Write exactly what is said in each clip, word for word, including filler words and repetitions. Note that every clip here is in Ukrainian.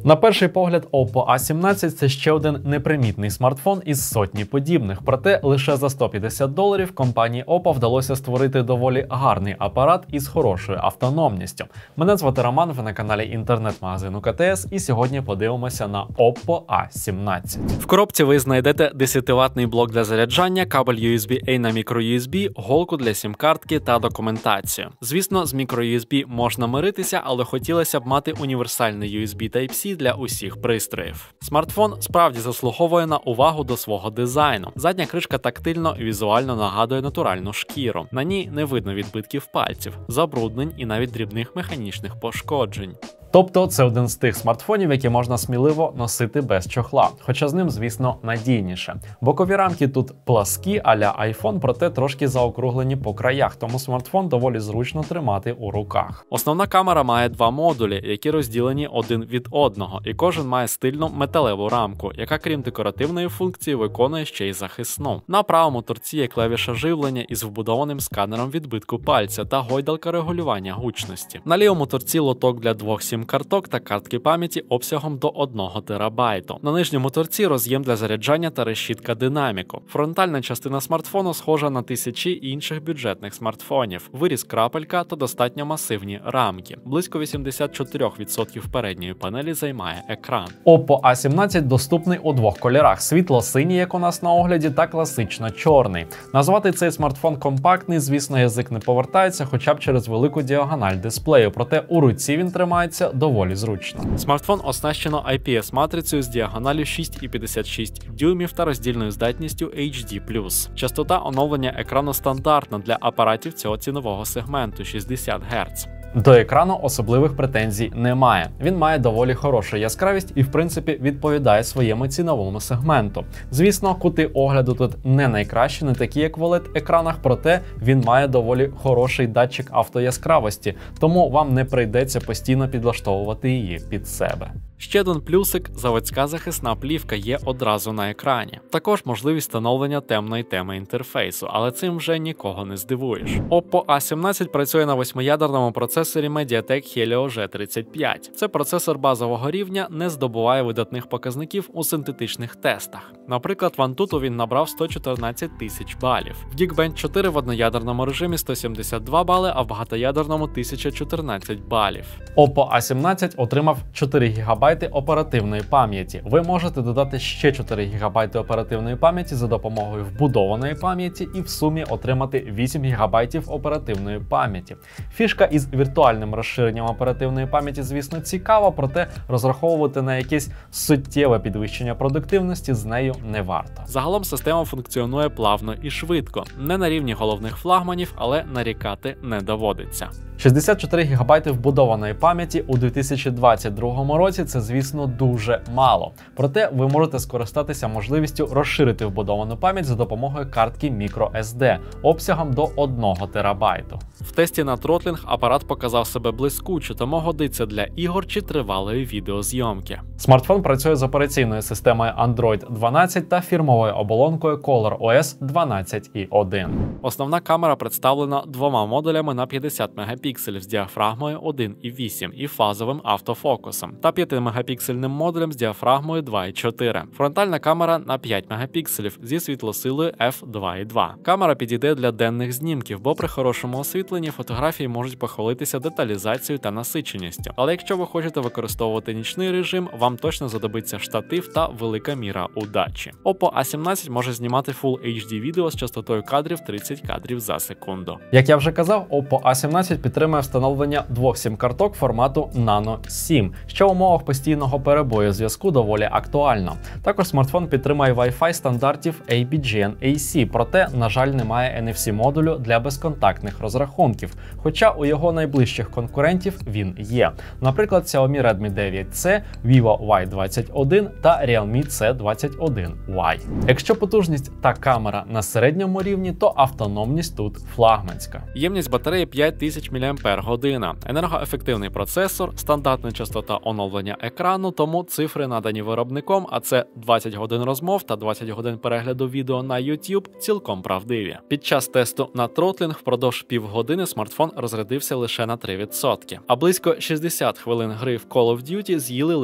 На перший погляд, Oppo а сімнадцять – це ще один непримітний смартфон із сотні подібних. Проте лише за сто п'ятдесят доларів компанії Oppo вдалося створити доволі гарний апарат із хорошою автономністю. Мене звати Роман, ви на каналі інтернет-магазину ка те ес, і сьогодні подивимося на Oppo а сімнадцять. В коробці ви знайдете десятиватний блок для заряджання, кабель ю ес бі-A на мікро-ю ес бі, голку для сім-картки та документацію. Звісно, з мікро-ю ес бі можна миритися, але хотілося б мати універсальний ю ес бі Type-C для усіх пристроїв. Смартфон справді заслуговує на увагу до свого дизайну. Задня кришка тактильно і візуально нагадує натуральну шкіру. На ній не видно відбитків пальців, забруднень і навіть дрібних механічних пошкоджень. Тобто це один з тих смартфонів, які можна сміливо носити без чохла, хоча з ним, звісно, надійніше. Бокові рамки тут пласкі а-ля iPhone, проте трошки заокруглені по краях, тому смартфон доволі зручно тримати у руках. Основна камера має два модулі, які розділені один від одного, і кожен має стильну металеву рамку, яка крім декоративної функції виконує ще й захисну. На правому торці є клавіша живлення із вбудованим сканером відбитку пальця та гойдалка регулювання гучності. На лівому торці лоток для двох сім карток та картки пам'яті обсягом до одного терабайту. На нижньому торці роз'єм для заряджання та решітка динаміку. Фронтальна частина смартфону схожа на тисячі інших бюджетних смартфонів. Виріз крапелька та достатньо масивні рамки. Близько вісімдесят чотири відсотки передньої панелі займає екран. Oppo а сімнадцять доступний у двох кольорах: світло-синій, як у нас на огляді, та класично-чорний. Назвати цей смартфон компактний, звісно, язик не повертається, хоча б через велику діагональ дисплею, проте у руці він тримається доволі зручно. Смартфон оснащено ай пі ес-матрицею з діагоналлю шість цілих п'ятдесят шість дюймів та роздільною здатністю ейч ді плюс. Частота оновлення екрану стандартна для апаратів цього цінового сегменту – шістдесят герц. До екрану особливих претензій немає. Він має доволі хорошу яскравість і, в принципі, відповідає своєму ціновому сегменту. Звісно, кути огляду тут не найкращі, не такі, як в о лед-екранах, проте він має доволі хороший датчик автояскравості, тому вам не прийдеться постійно підлаштовувати її під себе. Ще один плюсик – заводська захисна плівка є одразу на екрані. Також можливість встановлення темної теми інтерфейсу, але цим вже нікого не здивуєш. Oppo а сімнадцять працює на восьмиядерному процесорі Mediatek Helio джі тридцять п'ять. Це процесор базового рівня, не здобуває видатних показників у синтетичних тестах. Наприклад, в Antutu він набрав сто чотирнадцять тисяч балів. В Geekbench чотири в одноядерному режимі сто сімдесят два бали, а в багатоядерному тисяча чотирнадцять балів. Oppo а сімнадцять отримав чотири гігабайти оперативної пам'яті. Ви можете додати ще чотири гігабайти оперативної пам'яті за допомогою вбудованої пам'яті і в сумі отримати вісім гігабайтів оперативної пам'яті. Фішка із віртуальним розширенням оперативної пам'яті, звісно, цікава, проте розраховувати на якесь суттєве підвищення продуктивності з нею не варто. Загалом система функціонує плавно і швидко. Не на рівні головних флагманів, але нарікати не доводиться. шістдесят чотири гігабайти вбудованої пам'яті у дві тисячі двадцять другому році – це, звісно, дуже мало. Проте ви можете скористатися можливістю розширити вбудовану пам'ять за допомогою картки microSD обсягом до одного терабайту. В тесті на тротлінг апарат показав себе блискуче, тому годиться для ігор чи тривалої відеозйомки. Смартфон працює з операційною системою Android дванадцять та фірмовою оболонкою ColorOS дванадцять і один. Основна камера представлена двома модулями на п'ятдесят мегапікселів з діафрагмою один і вісім і фазовим автофокусом, та п'ятимегапіксельним модулем з діафрагмою два і чотири. Фронтальна камера на п'ять мегапікселів зі світлосилою еф два і два. Камера підійде для денних знімків, бо при хорошому освітленні фотографії можуть похвалитися деталізацією та насиченістю. Але якщо ви хочете використовувати нічний режим, вам точно знадобиться штатив та велика міра удачі. Oppo а сімнадцять може знімати Full ейч ді відео з частотою кадрів тридцять кадрів за секунду. Як я вже казав, Oppo а сімнадцять підтримує встановлення двох сім-карток формату Nano сім, що в умовах постійного перебою зв'язку доволі актуально. Також смартфон підтримує Wi-Fi стандартів ей бі джі ен ей сі, проте, на жаль, немає ен еф сі модулю для безконтактних розрахунків, хоча у його найближчих конкурентів він є. Наприклад, Xiaomi Redmi дев'ять це, Vivo вай двадцять один та Realme сі двадцять один вай. Якщо потужність та камера на середньому рівні, то автономність тут флагманська. Ємність батареї п'ять тисяч мАч, енергоефективний процесор, стандартна частота оновлення екрану, тому цифри надані виробником, а це двадцять годин розмов та двадцять годин перегляду відео на YouTube, цілком правдиві. Під час тесту на тротлінг впродовж півгодини смартфон розрядився лише на три відсотки, а близько шістдесят хвилин гри в Call of Duty з'їли лише десять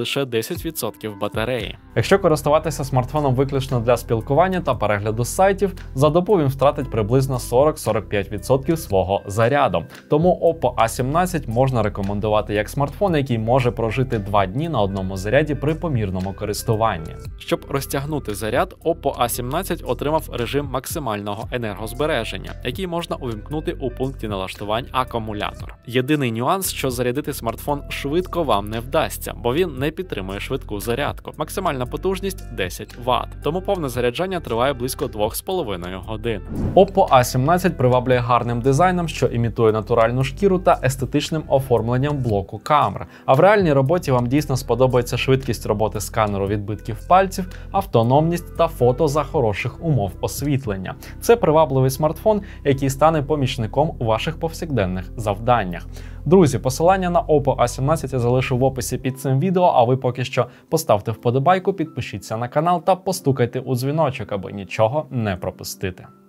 десять відсотків батареї. Якщо користуватися смартфоном виключно для спілкування та перегляду сайтів, за добу він втратить приблизно сорок до сорока п'яти відсотків свого заряду. Тому Oppo а сімнадцять можна рекомендувати як смартфон, який може прожити два дні на одному заряді при помірному користуванні. Щоб розтягнути заряд, Oppo а сімнадцять отримав режим максимального енергозбереження, який можна увімкнути у пункті налаштувань акумулятор. Єдиний нюанс, що зарядити смартфон швидко вам не вдасться, бо він не підтримує швидку зарядку. Максимальна потужність десять ватт, тому повне заряджання триває близько двох з половиною годин. Oppo а сімнадцять приваблює гарним дизайном, що імітує натуральну шкіру та естетичним оформленням блоку камер. А в реальній роботі вам дійсно сподобається швидкість роботи сканеру відбитків пальців, автономність та фото за хороших умов освітлення. Це привабливий смартфон, який стане помічником у ваших повсякденних завданнях. Друзі, посилання на Oppo а сімнадцять я залишу в описі під цим відео, а ви поки що поставте вподобайку, підпишіться на канал та постукайте у дзвіночок, аби нічого не пропустити.